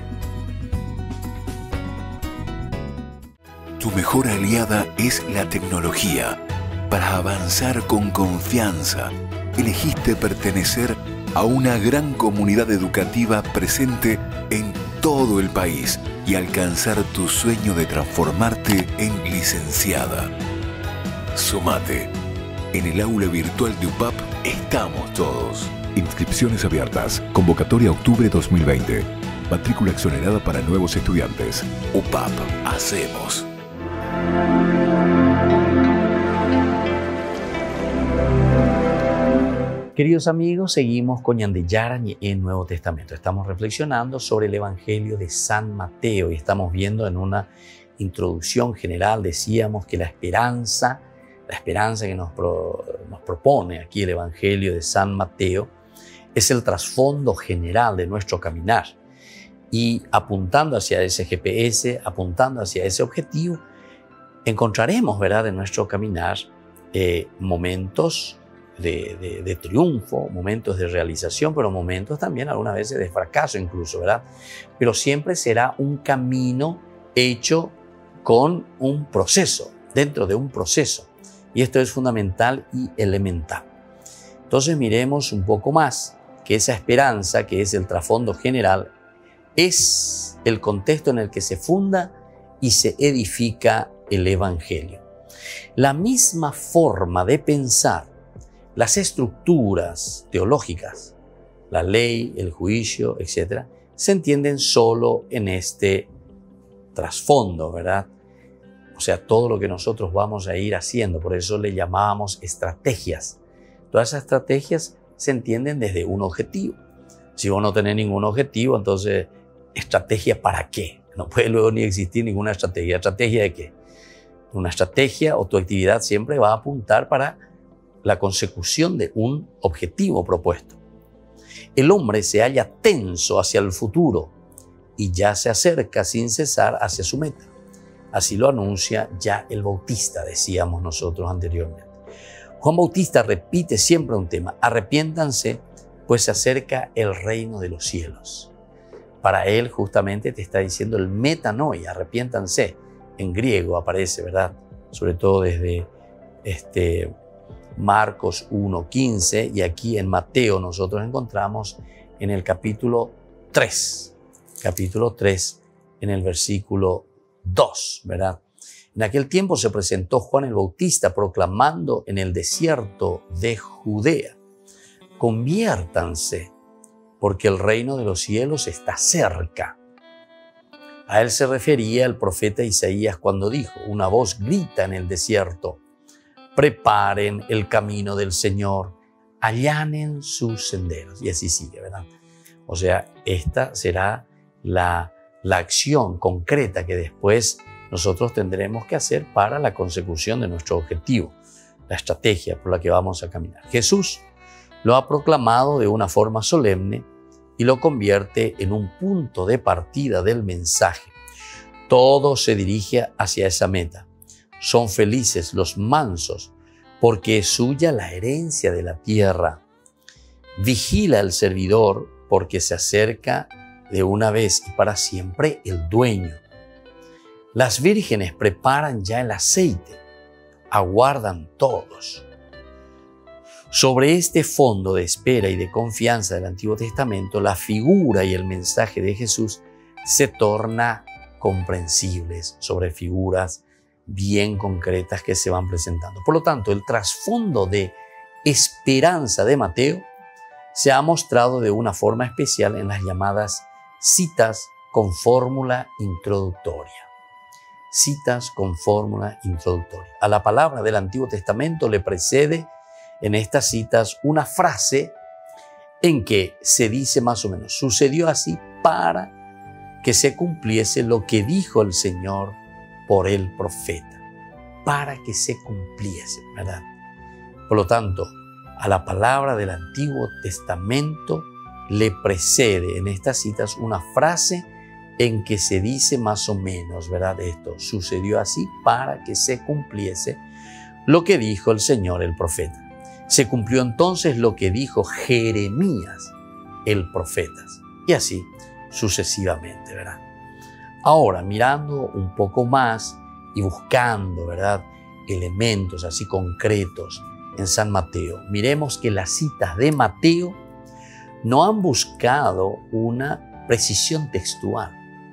Tu mejor aliada es la tecnología. Para avanzar con confianza, elegiste pertenecer a una gran comunidad educativa presente en todo el país y alcanzar tu sueño de transformarte en licenciada. Sumate. En el aula virtual de U P A P estamos todos. Inscripciones abiertas. Convocatoria octubre dos mil veinte. Matrícula exonerada para nuevos estudiantes. U P A P. Hacemos. Queridos amigos, seguimos con Ñande Yarañe en Nuevo Testamento. Estamos reflexionando sobre el Evangelio de San Mateo y estamos viendo en una introducción general, decíamos que la esperanza, la esperanza que nos, pro, nos propone aquí el Evangelio de San Mateo es el trasfondo general de nuestro caminar. Y apuntando hacia ese G P S, apuntando hacia ese objetivo, encontraremos, ¿verdad?, en nuestro caminar eh, momentos De, de, de triunfo, momentos de realización, pero momentos también algunas veces de fracaso incluso, ¿verdad? Pero siempre será un camino hecho con un proceso, dentro de un proceso. Y esto es fundamental y elemental. Entonces miremos un poco más que esa esperanza, que es el trasfondo general, es el contexto en el que se funda y se edifica el Evangelio. La misma forma de pensar, las estructuras teológicas, la ley, el juicio, etcétera, se entienden solo en este trasfondo, ¿verdad? O sea, todo lo que nosotros vamos a ir haciendo, por eso le llamábamos estrategias. Todas esas estrategias se entienden desde un objetivo. Si vos no tenés ningún objetivo, entonces, ¿estrategia para qué? No puede luego ni existir ninguna estrategia. ¿Estrategia de qué? Una estrategia o tu actividad siempre va a apuntar para la consecución de un objetivo propuesto. El hombre se halla tenso hacia el futuro y ya se acerca sin cesar hacia su meta. Así lo anuncia ya el Bautista, decíamos nosotros anteriormente. Juan Bautista repite siempre un tema: arrepiéntanse, pues se acerca el reino de los cielos. Para él justamente te está diciendo el metanoia, arrepiéntanse. En griego aparece, ¿verdad? Sobre todo desde este Marcos uno quince, y aquí en Mateo nosotros encontramos en el capítulo tres, capítulo tres, en el versículo dos, ¿verdad? En aquel tiempo se presentó Juan el Bautista proclamando en el desierto de Judea: conviértanse, porque el reino de los cielos está cerca. A él se refería el profeta Isaías cuando dijo: una voz grita en el desierto, preparen el camino del Señor, allanen sus senderos. Y así sigue, ¿verdad? O sea, esta será la, la acción concreta que después nosotros tendremos que hacer para la consecución de nuestro objetivo, la estrategia por la que vamos a caminar. Jesús lo ha proclamado de una forma solemne y lo convierte en un punto de partida del mensaje. Todo se dirige hacia esa meta. Son felices los mansos, porque es suya la herencia de la tierra. Vigila el servidor, porque se acerca de una vez y para siempre el dueño. Las vírgenes preparan ya el aceite, aguardan todos. Sobre este fondo de espera y de confianza del Antiguo Testamento, la figura y el mensaje de Jesús se torna comprensibles sobre figuras bien concretas que se van presentando. Por lo tanto, el trasfondo de esperanza de Mateo se ha mostrado de una forma especial en las llamadas citas con fórmula introductoria. Citas con fórmula introductoria. A la palabra del Antiguo Testamento le precede en estas citas una frase en que se dice más o menos: sucedió así para que se cumpliese lo que dijo el Señor por el profeta, para que se cumpliese, ¿verdad? Por lo tanto, a la palabra del Antiguo Testamento le precede en estas citas una frase en que se dice más o menos, ¿verdad? Esto sucedió así para que se cumpliese lo que dijo el Señor, el profeta. Se cumplió entonces lo que dijo Jeremías, el profeta. Y así sucesivamente, ¿verdad? Ahora, mirando un poco más y buscando, ¿verdad?, elementos así concretos en San Mateo, miremos que las citas de Mateo no han buscado una precisión textual.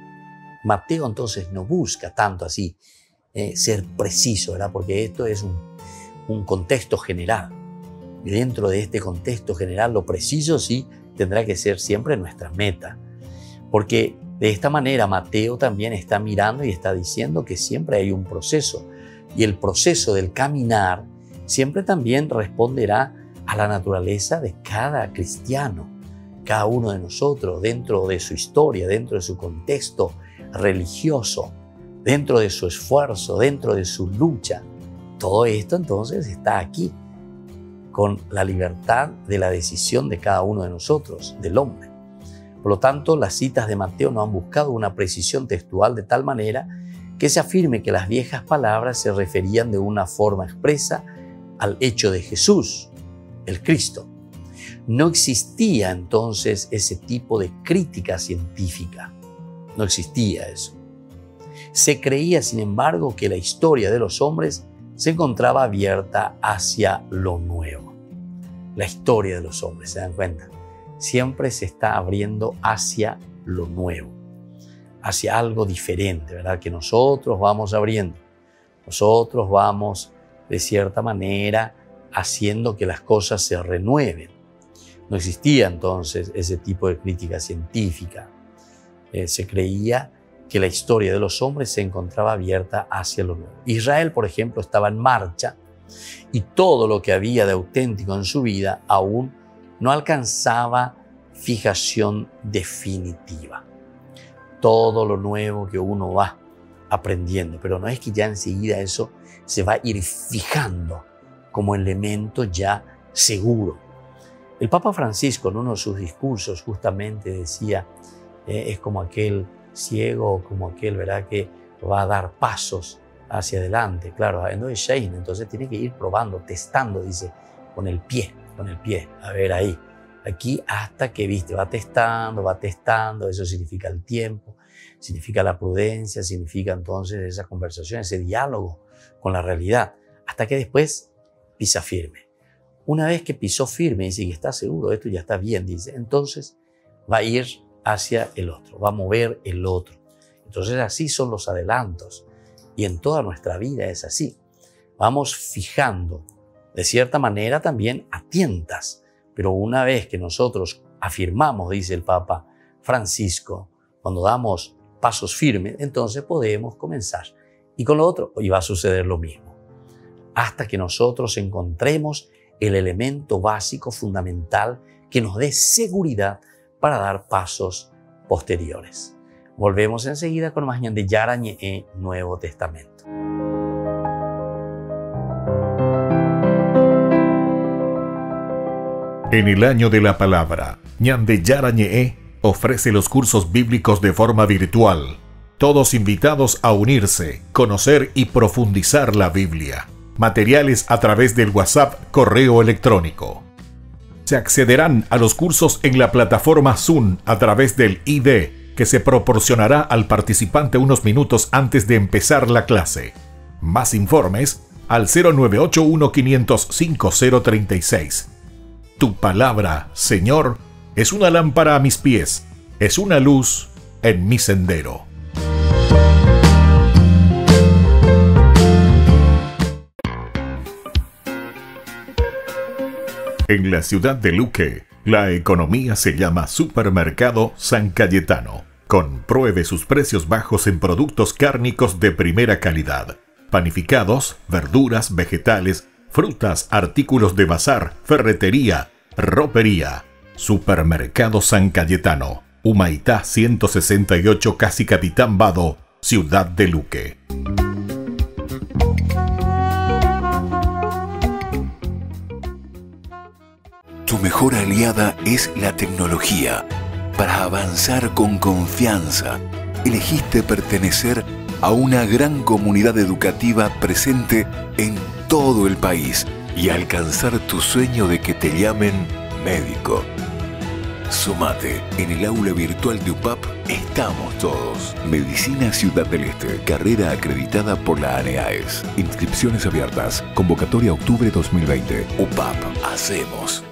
Mateo entonces no busca tanto así eh, ser preciso, ¿verdad? Porque esto es un, un contexto general. Y dentro de este contexto general, lo preciso sí tendrá que ser siempre nuestra meta. Porque de esta manera Mateo también está mirando y está diciendo que siempre hay un proceso. Y el proceso del caminar siempre también responderá a la naturaleza de cada cristiano, cada uno de nosotros, dentro de su historia, dentro de su contexto religioso, dentro de su esfuerzo, dentro de su lucha. Todo esto entonces está aquí, con la libertad de la decisión de cada uno de nosotros, del hombre. Por lo tanto, las citas de Mateo no han buscado una precisión textual de tal manera que se afirme que las viejas palabras se referían de una forma expresa al hecho de Jesús, el Cristo. No existía entonces ese tipo de crítica científica. No existía eso. Se creía, sin embargo, que la historia de los hombres se encontraba abierta hacia lo nuevo. La historia de los hombres, ¿se dan cuenta? Siempre se está abriendo hacia lo nuevo, hacia algo diferente, ¿verdad? Que nosotros vamos abriendo. Nosotros vamos, de cierta manera, haciendo que las cosas se renueven. No existía entonces ese tipo de crítica científica. Eh, se creía que la historia de los hombres se encontraba abierta hacia lo nuevo. Israel, por ejemplo, estaba en marcha y todo lo que había de auténtico en su vida aún no alcanzaba fijación definitiva. Todo lo nuevo que uno va aprendiendo, pero no es que ya enseguida eso se va a ir fijando como elemento ya seguro. El Papa Francisco en uno de sus discursos justamente decía, eh, es como aquel ciego, como aquel, ¿verdad?, que va a dar pasos hacia adelante. Claro, no es Shane, entonces tiene que ir probando, testando, dice, con el pie, con el pie, a ver ahí. Aquí hasta que, viste, va testando, va testando, eso significa el tiempo, significa la prudencia, significa entonces esa conversación, ese diálogo con la realidad, hasta que después pisa firme. Una vez que pisó firme y dice que está seguro, esto ya está bien, dice, entonces va a ir hacia el otro, va a mover el otro. Entonces así son los adelantos y en toda nuestra vida es así. Vamos fijando, de cierta manera también a tientas, pero una vez que nosotros afirmamos, dice el Papa Francisco, cuando damos pasos firmes, entonces podemos comenzar. Y con lo otro, y va a suceder lo mismo, hasta que nosotros encontremos el elemento básico, fundamental, que nos dé seguridad para dar pasos posteriores. Volvemos enseguida con más Ñande Yara Ñe Nuevo Testamento. En el año de la palabra, Ñande Yara Ñe ofrece los cursos bíblicos de forma virtual. Todos invitados a unirse, conocer y profundizar la Biblia. Materiales a través del WhatsApp, correo electrónico. Se accederán a los cursos en la plataforma Zoom a través del I D que se proporcionará al participante unos minutos antes de empezar la clase. Más informes al cero nueve ocho uno cinco cero cinco cero tres seis. Tu palabra, Señor, es una lámpara a mis pies, es una luz en mi sendero. En la ciudad de Luque, la economía se llama Supermercado San Cayetano. Compruebe sus precios bajos en productos cárnicos de primera calidad. Panificados, verduras, vegetales, frutas, artículos de bazar, ferretería, ropería. Supermercado San Cayetano, Humaitá ciento sesenta y ocho, Casi Capitán Vado, ciudad de Luque. Tu mejor aliada es la tecnología. Para avanzar con confianza, elegiste pertenecer a una gran comunidad educativa presente en todo el país y alcanzar tu sueño de que te llamen médico. Sumate. En el aula virtual de U P A P estamos todos. Medicina Ciudad del Este. Carrera acreditada por la ANEAES. Inscripciones abiertas. Convocatoria octubre dos mil veinte. U P A P. Hacemos.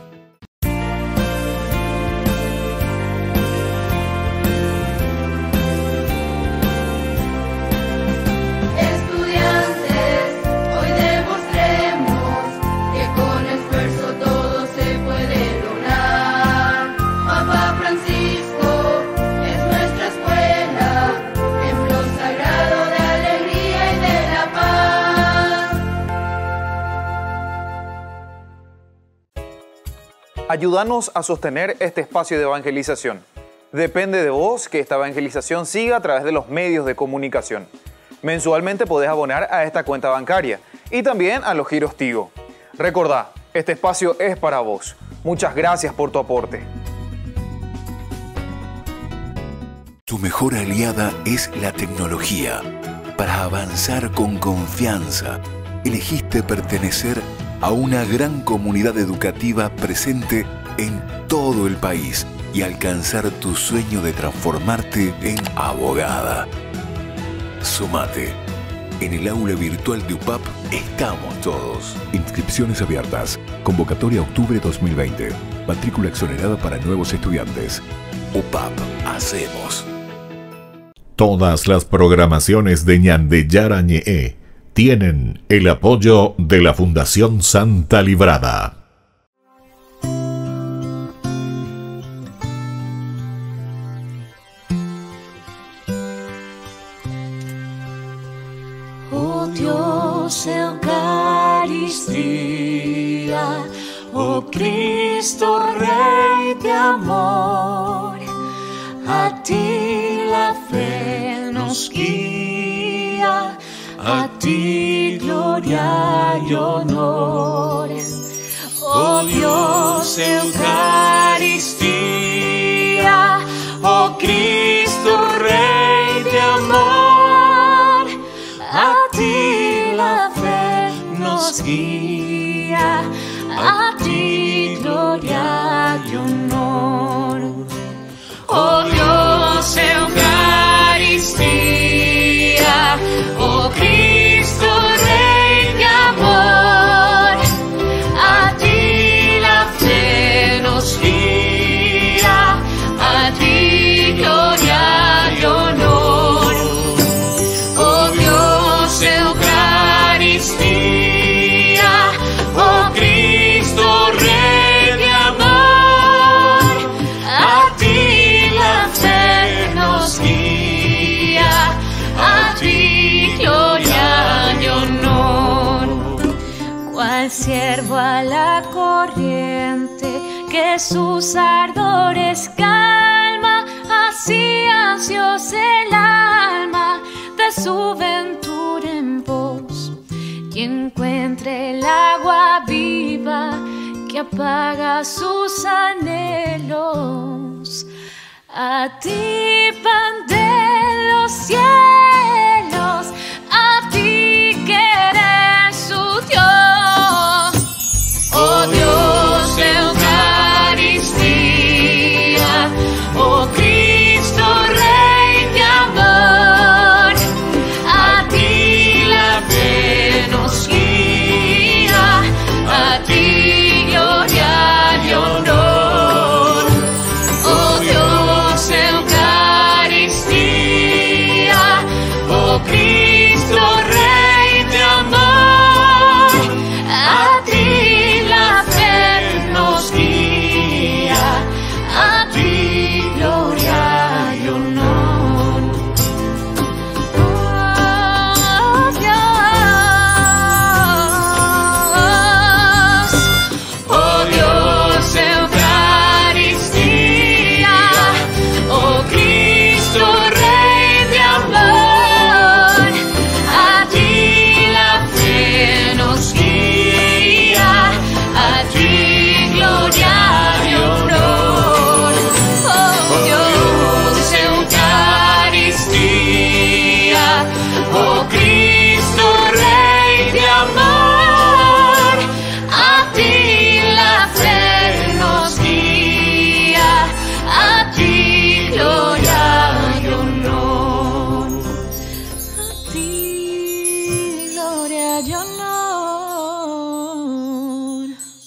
Ayúdanos a sostener este espacio de evangelización. Depende de vos que esta evangelización siga a través de los medios de comunicación. Mensualmente podés abonar a esta cuenta bancaria y también a los giros Tigo. Recordá, este espacio es para vos. Muchas gracias por tu aporte. Tu mejor aliada es la tecnología. Para avanzar con confianza, elegiste pertenecer a una gran comunidad educativa presente en todo el país y alcanzar tu sueño de transformarte en abogada. Sumate. En el aula virtual de U P A P estamos todos. Inscripciones abiertas. Convocatoria octubre dos mil veinte. Matrícula exonerada para nuevos estudiantes. U P A P. Hacemos. Todas las programaciones de Ñande Yara Ñe'e tienen el apoyo de la Fundación Santa Librada. Oh Dios, Eucaristía, oh Cristo Rey de amor, a ti la fe nos guía, a ti gloria y honor. Oh Dios, Eucaristía, oh Cristo Rey de amor, a ti la fe nos guía, a ti gloria y honor. Oh Dios, Eucaristía, oh Cristo Rey de amor, a ti la fe nos guía, a ti gloria y honor. Oh Dios, Eucaristía, oh Cristo Rey de amor, a ti la fe nos guía, a ti gloria y honor. Cual siervo a la corriente que sus ardores calma, así ansiosa el alma de su ventura en pos, y encuentre el agua viva que apaga sus anhelos. A ti, pan de los cielos, a ti que eres su Dios. Oh Dios, Eucaristía, oh Cristo Rey de amor, a ti la fe nos guía, a ti gloria y honor. Oh Dios, Eucaristía,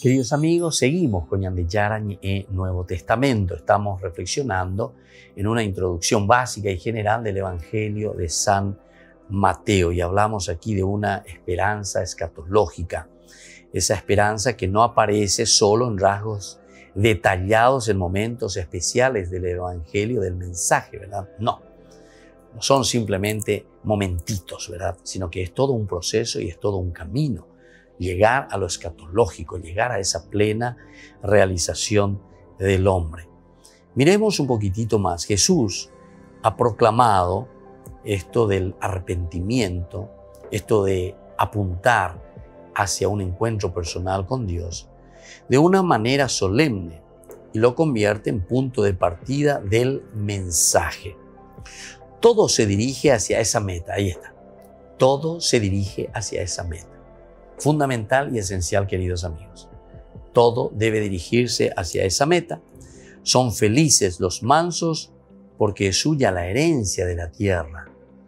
Queridos amigos, seguimos con Ñande Yarañe e Nuevo Testamento. Estamos reflexionando en una introducción básica y general del Evangelio de San Mateo y hablamos aquí de una esperanza escatológica, esa esperanza que no aparece solo en rasgos detallados en momentos especiales del Evangelio, del mensaje, ¿verdad? No, no son simplemente momentitos, ¿verdad? Sino que es todo un proceso y es todo un camino. Llegar a lo escatológico, llegar a esa plena realización del hombre. Miremos un poquitito más. Jesús ha proclamado esto del arrepentimiento, esto de apuntar hacia un encuentro personal con Dios de una manera solemne y lo convierte en punto de partida del mensaje. Todo se dirige hacia esa meta, ahí está. Todo se dirige hacia esa meta. Fundamental y esencial, queridos amigos. Todo debe dirigirse hacia esa meta. Son felices los mansos porque es suya la herencia de la tierra.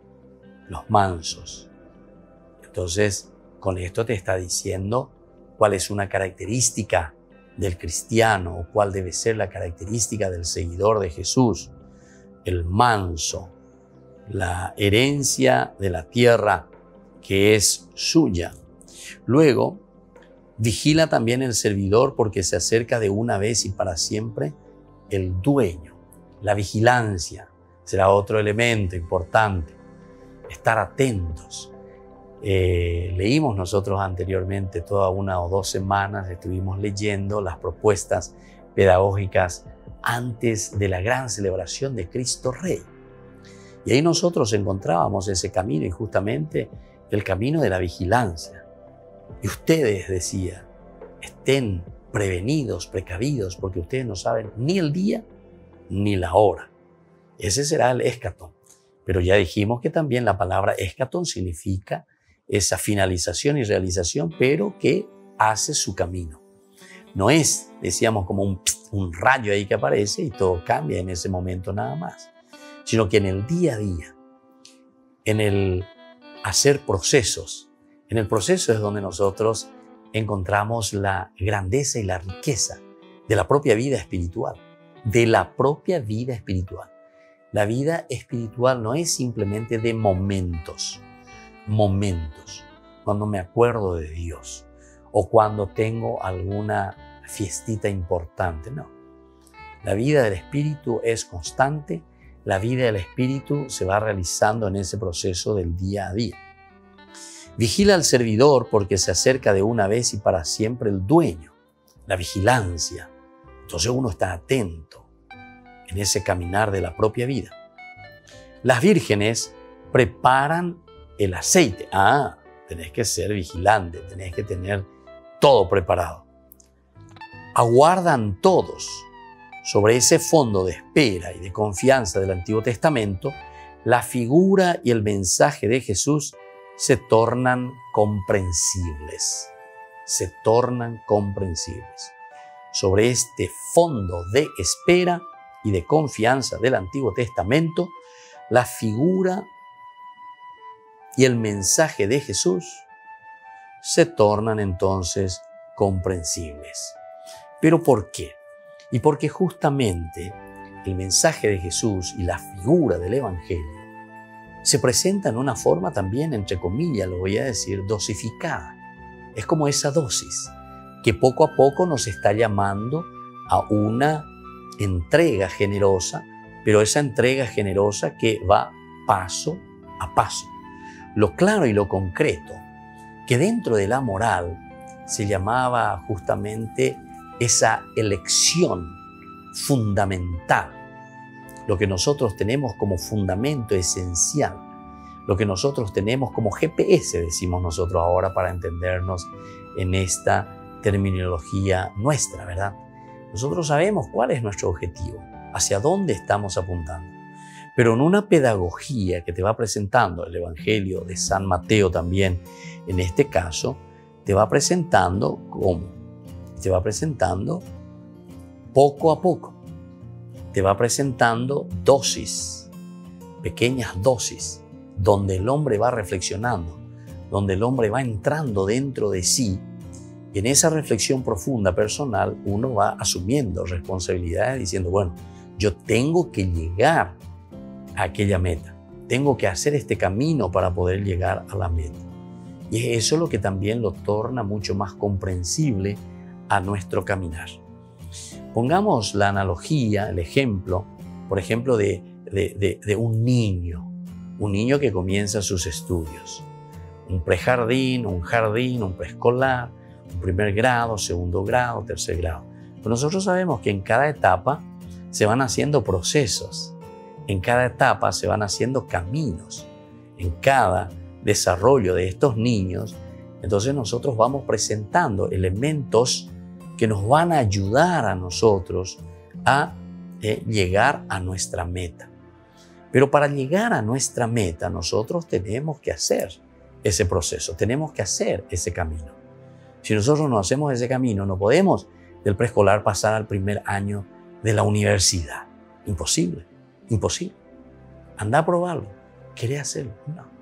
Los mansos. Entonces, con esto te está diciendo cuál es una característica del cristiano o cuál debe ser la característica del seguidor de Jesús. El manso, la herencia de la tierra que es suya. Luego, vigila también el servidor porque se acerca de una vez y para siempre el dueño. La vigilancia será otro elemento importante. Estar atentos. Eh, leímos nosotros anteriormente, toda una o dos semanas, estuvimos leyendo las propuestas pedagógicas antes de la gran celebración de Cristo Rey. Y ahí nosotros encontrábamos ese camino y justamente el camino de la vigilancia. Y ustedes, decía, estén prevenidos, precavidos, porque ustedes no saben ni el día ni la hora. Ese será el escatón. Pero ya dijimos que también la palabra escatón significa esa finalización y realización, pero que hace su camino. No es, decíamos, como un, un rayo ahí que aparece y todo cambia en ese momento nada más, sino que en el día a día, en el hacer procesos, en el proceso es donde nosotros encontramos la grandeza y la riqueza de la propia vida espiritual, de la propia vida espiritual. La vida espiritual no es simplemente de momentos, momentos, cuando me acuerdo de Dios o cuando tengo alguna fiestita importante, no. La vida del Espíritu es constante, la vida del Espíritu se va realizando en ese proceso del día a día. Vigila al servidor porque se acerca de una vez y para siempre el dueño, la vigilancia. Entonces uno está atento en ese caminar de la propia vida. Las vírgenes preparan el aceite. Ah, tenés que ser vigilante, tenés que tener todo preparado. Aguardan todos sobre ese fondo de espera y de confianza del Antiguo Testamento, la figura y el mensaje de Jesús se tornan comprensibles, se tornan comprensibles. Sobre este fondo de espera y de confianza del Antiguo Testamento, la figura y el mensaje de Jesús se tornan entonces comprensibles. ¿Pero por qué? Y porque justamente el mensaje de Jesús y la figura del Evangelio se presenta en una forma también, entre comillas, lo voy a decir, dosificada. Es como esa dosis que poco a poco nos está llamando a una entrega generosa, pero esa entrega generosa que va paso a paso. Lo claro y lo concreto, que dentro de la moral se llamaba justamente esa elección fundamental, lo que nosotros tenemos como fundamento esencial, lo que nosotros tenemos como G P S, decimos nosotros ahora para entendernos en esta terminología nuestra, ¿verdad? Nosotros sabemos cuál es nuestro objetivo, hacia dónde estamos apuntando. Pero en una pedagogía que te va presentando el Evangelio de San Mateo también, en este caso, te va presentando ¿cómo? Te va presentando poco a poco. Te va presentando dosis, pequeñas dosis, donde el hombre va reflexionando, donde el hombre va entrando dentro de sí Y en esa reflexión profunda personal uno va asumiendo responsabilidades diciendo, bueno, yo tengo que llegar a aquella meta. Tengo que hacer este camino para poder llegar a la meta. Y es eso lo que también lo torna mucho más comprensible a nuestro caminar. Pongamos la analogía, el ejemplo, por ejemplo, de, de, de, de un niño. Un niño que comienza sus estudios. Un prejardín, un jardín, un preescolar, un primer grado, segundo grado, tercer grado. Pero nosotros sabemos que en cada etapa se van haciendo procesos. En cada etapa se van haciendo caminos. En cada desarrollo de estos niños, entonces nosotros vamos presentando elementos que nos van a ayudar a nosotros a eh, llegar a nuestra meta. Pero para llegar a nuestra meta, nosotros tenemos que hacer ese proceso, tenemos que hacer ese camino. Si nosotros no hacemos ese camino, no podemos del preescolar pasar al primer año de la universidad. Imposible, imposible. Anda a probarlo. ¿Querés hacerlo? No.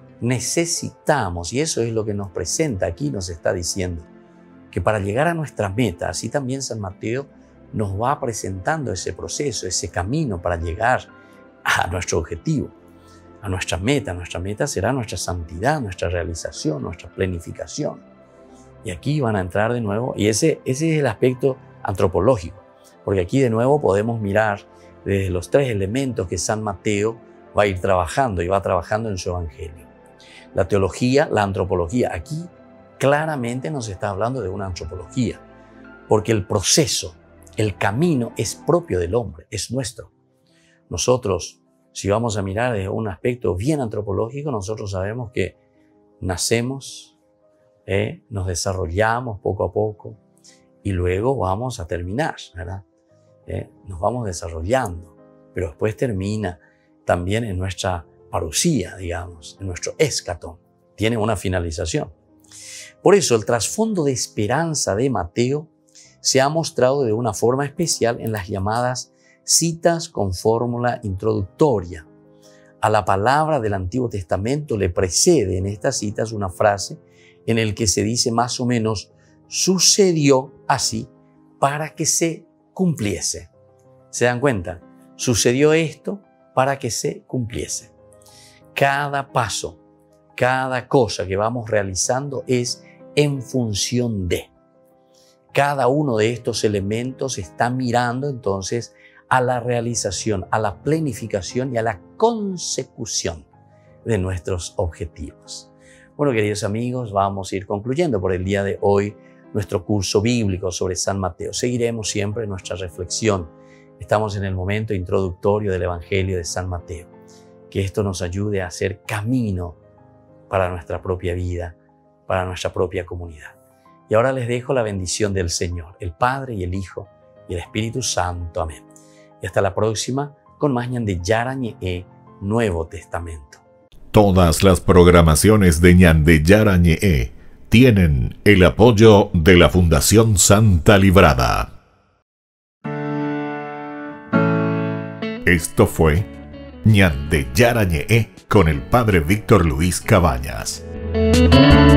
Necesitamos, y eso es lo que nos presenta aquí, nos está diciendo, que para llegar a nuestra meta, así también San Mateo nos va presentando ese proceso, ese camino para llegar a nuestro objetivo, a nuestra meta. Nuestra meta será nuestra santidad, nuestra realización, nuestra planificación. Y aquí van a entrar de nuevo, y ese, ese es el aspecto antropológico, porque aquí de nuevo podemos mirar desde los tres elementos que San Mateo va a ir trabajando y va trabajando en su evangelio. La teología, la antropología. Aquí claramente nos está hablando de una antropología, porque el proceso, el camino es propio del hombre, es nuestro. Nosotros, si vamos a mirar desde un aspecto bien antropológico, nosotros sabemos que nacemos, eh, nos desarrollamos poco a poco y luego vamos a terminar, ¿verdad? Eh, nos vamos desarrollando, pero después termina también en nuestra parucía, digamos, en nuestro escatón. Tiene una finalización. Por eso el trasfondo de esperanza de Mateo se ha mostrado de una forma especial en las llamadas citas con fórmula introductoria. A la palabra del Antiguo Testamento le precede en estas citas una frase en la que se dice más o menos, sucedió así para que se cumpliese. ¿Se dan cuenta? Sucedió esto para que se cumpliese. Cada paso, cada cosa que vamos realizando es en función de. Cada uno de estos elementos está mirando entonces a la realización, a la planificación y a la consecución de nuestros objetivos. Bueno, queridos amigos, vamos a ir concluyendo por el día de hoy nuestro curso bíblico sobre San Mateo. Seguiremos siempre nuestra reflexión. Estamos en el momento introductorio del Evangelio de San Mateo. Que esto nos ayude a hacer camino para nuestra propia vida, para nuestra propia comunidad. Y ahora les dejo la bendición del Señor, el Padre y el Hijo y el Espíritu Santo. Amén. Y hasta la próxima con más Ñande Yara Ñe'e Nuevo Testamento. Todas las programaciones de Ñande Yara Ñe'e tienen el apoyo de la Fundación Santa Librada. Esto fue Ñande Yara Ñe'e con el Padre Víctor Luis Cabañas.